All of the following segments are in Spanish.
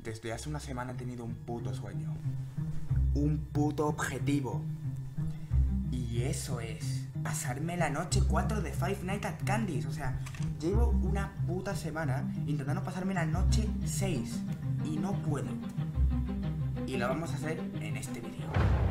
Desde hace una semana he tenido un puto sueño. Un puto objetivo. Y eso es pasarme la noche 4 de Five Nights at Candy's. O sea, llevo una puta semana intentando pasarme la noche 6 y no puedo. Y lo vamos a hacer en este vídeo.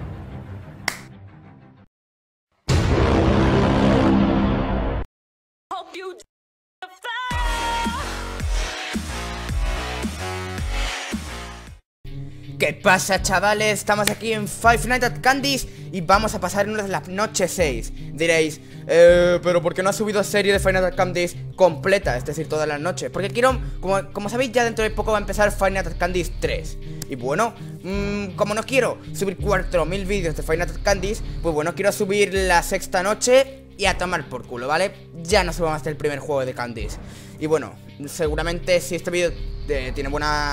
¿Qué pasa, chavales? Estamos aquí en Five Nights at Candy's y vamos a pasarnos la noche 6. Diréis, pero ¿por qué no has subido serie de Five Nights at Candy's completa? Es decir, todas las noches. Porque quiero, como sabéis, ya dentro de poco va a empezar Five Nights at Candy's 3. Y bueno, como no quiero subir 4000 vídeos de Five Nights at Candy's, pues bueno, quiero subir la sexta noche y a tomar por culo, ¿vale? Ya no subamos hasta el primer juego de Candy's. Y bueno, seguramente si este vídeo tiene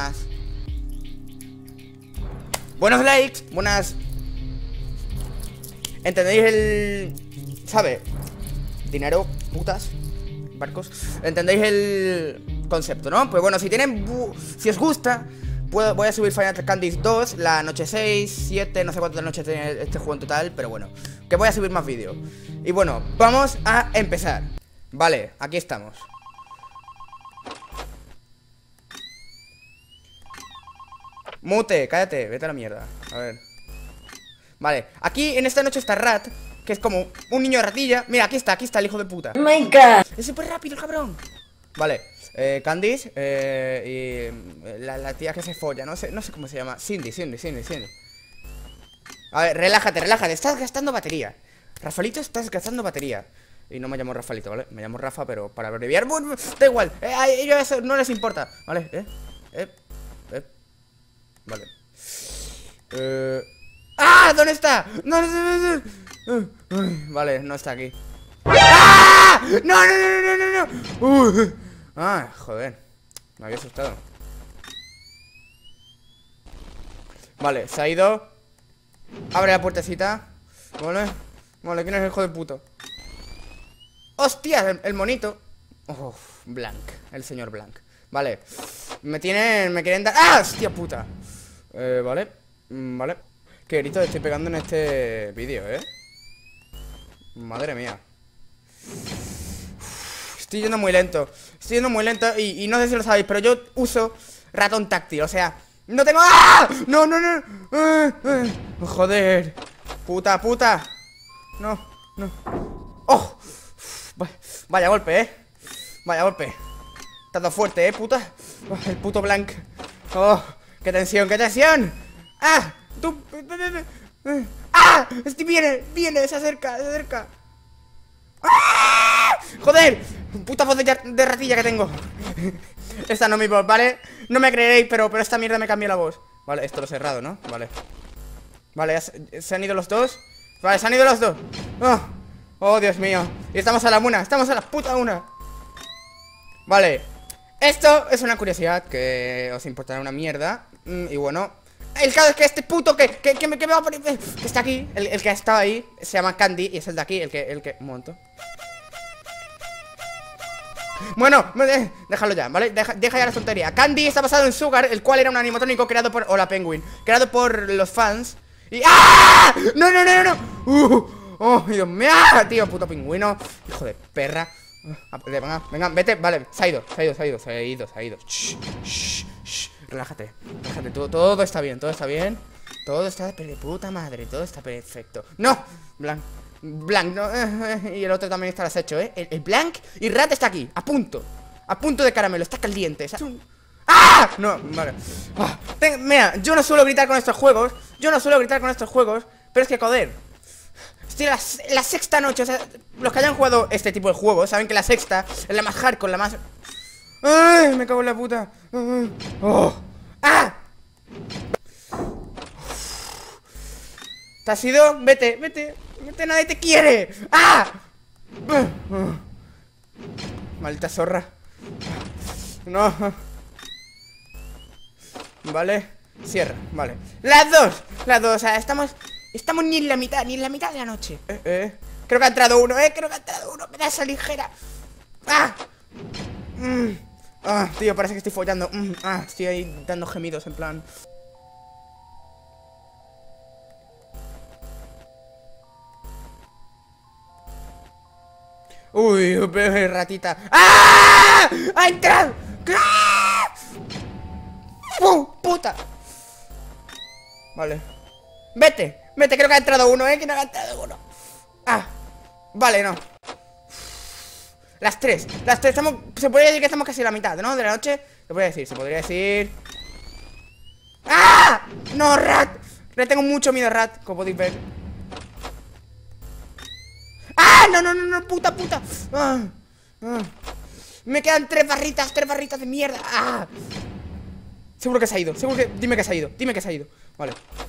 buenos likes, ¿entendéis el... ¿sabe? Dinero, putas, barcos. ¿Entendéis el concepto, no? Pues bueno, si os gusta, voy a subir Final Candy's 2, la noche 6, 7, no sé cuántas noches tiene este juego en total, pero bueno, que voy a subir más vídeos. Y bueno, vamos a empezar. Vale, aquí estamos. Mute, cállate, vete a la mierda. A ver. Vale, aquí en esta noche está Rat, que es como un niño ratilla. Mira, aquí está el hijo de puta. Oh my god. Es súper rápido el cabrón. Vale, Candice y la tía que se folla, no sé cómo se llama. Cindy. A ver, relájate, estás gastando batería. Rafaelito, estás gastando batería. Y no me llamo Rafaelito, ¿vale? Me llamo Rafa, pero para abreviar, da igual, a ellos eso no les importa, ¿vale? Vale. ¡Ah! ¿Dónde está? No. Vale, no está aquí. ¡Ah! ¡No! Ah, joder. Me había asustado. Vale, se ha ido. Abre la puertecita. Vale, ¿quién es el hijo de puto? ¡Hostia! El monito. Oh, Blanc, el señor Blanc. Vale, me quieren dar... ¡Ah! ¡Hostia puta! Vale. Qué grito estoy pegando en este vídeo, Madre mía. Estoy yendo muy lento y no sé si lo sabéis, pero yo uso ratón táctil, o sea, no tengo... ¡Ah! No. Joder. Puta. No. ¡Oh! Vaya golpe, Vaya golpe. Tanto fuerte, puta. Oh, el puto Blanc. Oh, qué tensión. ¡Ah! Tú. ¡Ah! Este viene, se acerca. ¡Ah! ¡Joder! Puta voz de ratilla que tengo. Esta no es mi voz, ¿vale? No me creeréis, pero esta mierda me cambió la voz. Vale, esto lo he cerrado, ¿no? Vale, ¿se han ido los dos? Vale, se han ido los dos. Oh, Dios mío. Y estamos a la puta una. Vale. Esto es una curiosidad que os importará una mierda. Y bueno, el caso es que este puto que me va a poner, que está aquí, el que ha estado ahí, se llama Candy. Y es el de aquí, el que... Un momento. Bueno, déjalo ya, ¿vale? Deja ya la tontería. Candy está basado en Sugar, el cual era un animatrónico creado por... Hola, Penguin. Creado por los fans. Y... ¡ah! ¡No! ¡Oh, Dios mío! Tío, puto pingüino. Hijo de perra. Venga, vete, vale, se ha ido. Shh. Relájate, todo está bien. Todo está de puta madre, todo está perfecto. ¡No! Blanc, no, y el otro también está al acecho, El Blanc y Rat está aquí, a punto de caramelo, está caliente. ¡Ah! No, vale. Mira, yo no suelo gritar con estos juegos, pero es que, joder, estoy en la sexta noche. O sea, los que hayan jugado este tipo de juegos saben que la sexta es la más hardcore, la más... ¡Ay! Me cago en la puta. ¡Oh! ¡Ah! ¿Te has ido? Vete, nadie te quiere. ¡Ah! Maldita zorra. No. Vale, cierra, vale. Las dos, o sea, estamos ni en la mitad de la noche. Creo que ha entrado uno, me da esa ligera. ¡Ah! Ah, tío, parece que estoy follando. Estoy ahí dando gemidos, en plan. Uy, ratita. ¡Ah! ¡Ha entrado! ¡Ah! ¡Puta! Vale. Vete, vete, creo que ha entrado uno, que no ha entrado uno. Ah, vale, no. Las tres, estamos, se podría decir que estamos casi a la mitad, ¿no? De la noche, se podría decir. ¡Ah! No, Rat. Le tengo mucho miedo a Rat, como podéis ver. ¡Ah! No, puta. Me quedan tres barritas de mierda. ¡Ah! Seguro que se ha ido, dime que se ha ido, Vale.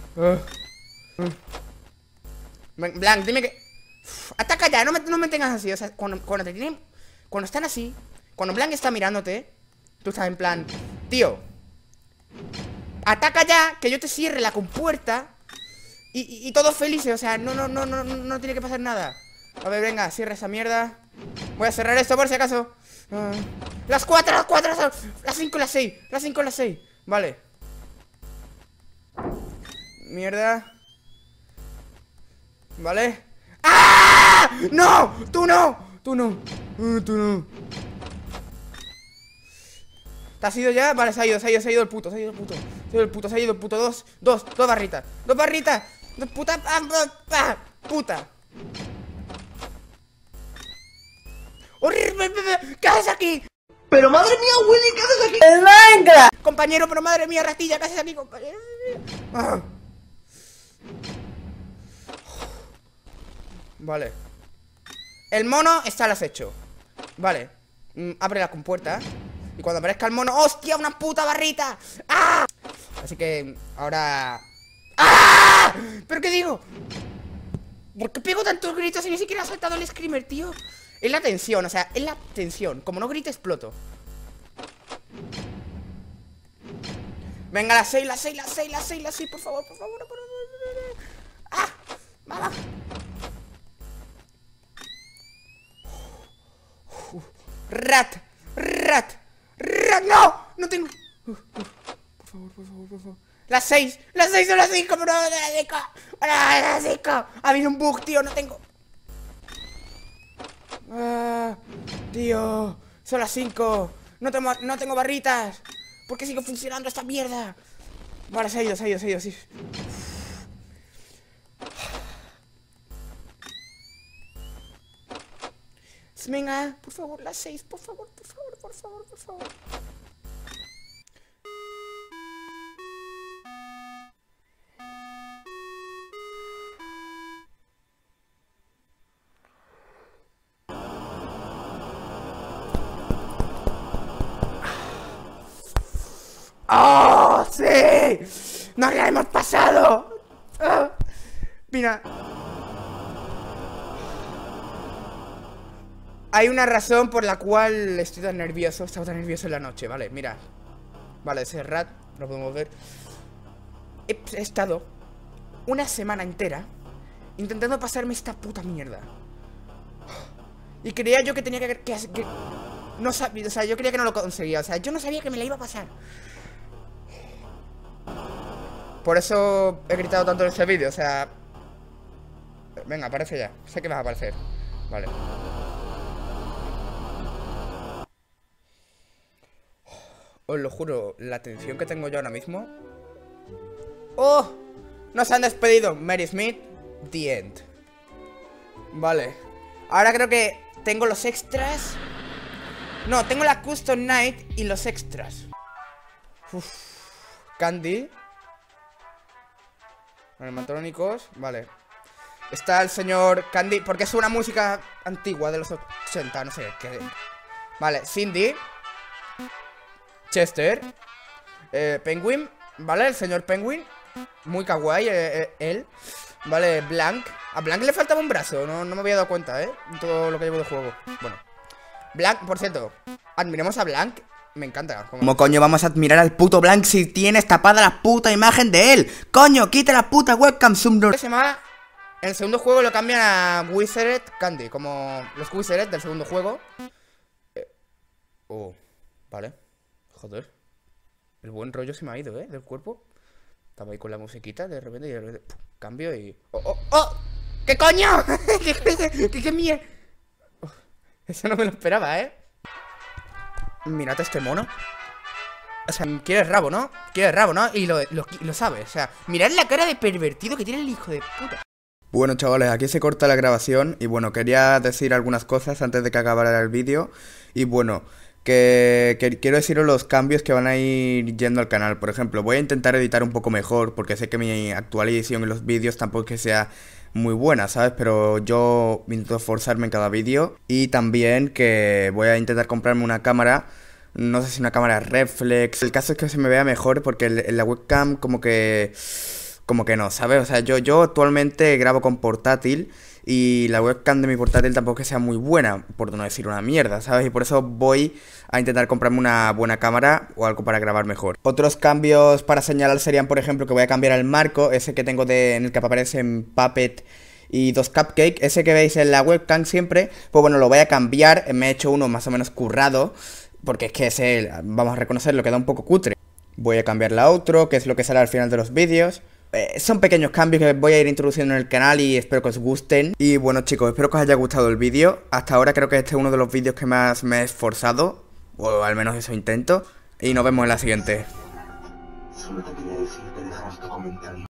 Blanc, dime que... Ataca ya, no me tengas así. O sea, cuando están así, cuando Blanc está mirándote, tú estás en plan, tío, ataca ya, que yo te cierre la compuerta y todos felices. O sea, no tiene que pasar nada. A ver, venga, cierra esa mierda. Voy a cerrar esto por si acaso. Las 4, las 5 y las 6. Las 5 y las 6. Vale. Mierda. Vale. ¡Ah! ¡No! ¡Tú no! ¡Tú no! ¿Te has ido ya? Vale, se ha ido el puto. Se ha ido el puto. Dos barritas. Dos puta. Puta. ¡Horrible! ¿Qué haces aquí? Pero madre mía, Willy, ¿qué haces aquí? ¡El Minecraft! Compañero, pero madre mía, ratilla, ¿qué haces aquí, compañero? Vale. El mono está al acecho. Vale. Abre la compuerta. Y cuando aparezca el mono... ¡Hostia, una puta barrita! ¡Ah! Así que ahora... ¡Ah! ¿Pero qué digo? ¿Por qué pego tantos gritos y ni siquiera ha saltado el screamer, tío? Es la tensión, o sea, es la tensión. Como no grite, exploto. Venga, las 6, por favor. ¡Ah! ¡Vamos! ¡Rat! ¡No! ¡No tengo! Por favor. Las 6 son las 5, pero no de las 5. ¡Las 5! Ha habido un bug, tío, no tengo. Tío, son las 5. No tengo barritas. ¿Por qué sigue funcionando esta mierda? Vale, se ha ido, sí. Venga, por favor, las 6, por favor. ¡Oh, sí! ¡Nos la hemos pasado! Mira. Hay una razón por la cual estoy tan nervioso. Estaba tan nervioso en la noche, vale, mira. Vale, ese rat, lo podemos ver. He estado una semana entera intentando pasarme esta puta mierda. Y creía yo que tenía que no sabía, o sea, yo creía que no lo conseguía. O sea, yo no sabía que me la iba a pasar. Por eso he gritado tanto en este vídeo, o sea... Venga, aparece ya. Sé que vas a aparecer. Vale. Os lo juro, la tensión que tengo yo ahora mismo. ¡Oh! Nos han despedido. Mary Smith, the end. Vale. Ahora creo que tengo los extras. No, tengo la Custom Night y los extras. Candy. Animatrónicos, vale. Está el señor Candy, porque es una música antigua de los 80, no sé qué. Vale, Cindy, Chester, Penguin, vale, el señor Penguin, muy kawaii, él. Vale, Blanc. A Blanc le faltaba un brazo, no me había dado cuenta, todo lo que llevo de juego. Bueno, Blanc, por cierto, admiremos a Blanc. Me encanta. ¿Cómo coño vamos a admirar al puto Blanc si tienes tapada la puta imagen de él? ¡Coño, quita la puta webcam, Sumner! En el segundo juego lo cambian a Wizard Candy, como los Wizard del segundo juego. Vale. Joder. El buen rollo se me ha ido, del cuerpo. Estaba ahí con la musiquita, de repente, ¡pum! Cambio y... ¡Oh, oh, oh! ¿Qué coño? ¿Qué mierda? Oh, eso no me lo esperaba, Mirad a este mono. O sea, quieres rabo, ¿no? Quieres rabo, ¿no? Y lo sabes, o sea, mirad la cara de pervertido que tiene el hijo de puta. Bueno, chavales, aquí se corta la grabación. Y bueno, quería decir algunas cosas antes de que acabara el vídeo. Y bueno, que quiero deciros los cambios que van a ir yendo al canal. Por ejemplo, voy a intentar editar un poco mejor, porque sé que mi actual edición en los vídeos tampoco es que sea muy buena, ¿sabes? Pero yo intento esforzarme en cada vídeo. Y también que voy a intentar comprarme una cámara. No sé si una cámara reflex. El caso es que se me vea mejor, porque en la webcam como que no, ¿sabes? O sea, yo actualmente grabo con portátil y la webcam de mi portátil tampoco es que sea muy buena, por no decir una mierda, ¿sabes? Y por eso voy a intentar comprarme una buena cámara o algo para grabar mejor. Otros cambios para señalar serían, por ejemplo, que voy a cambiar el marco, ese que tengo en el que aparecen Puppet y dos cupcakes, ese que veis en la webcam siempre, pues bueno, lo voy a cambiar. Me he hecho uno más o menos currado, porque es que ese, vamos a reconocerlo, queda un poco cutre. Voy a cambiar la outro, que es lo que sale al final de los vídeos. Son pequeños cambios que voy a ir introduciendo en el canal y espero que os gusten. Y bueno, chicos, espero que os haya gustado el vídeo. Hasta ahora creo que este es uno de los vídeos que más me he esforzado, o al menos eso intento. Y nos vemos en la siguiente. Solo te quería decir que dejaras tu comentario.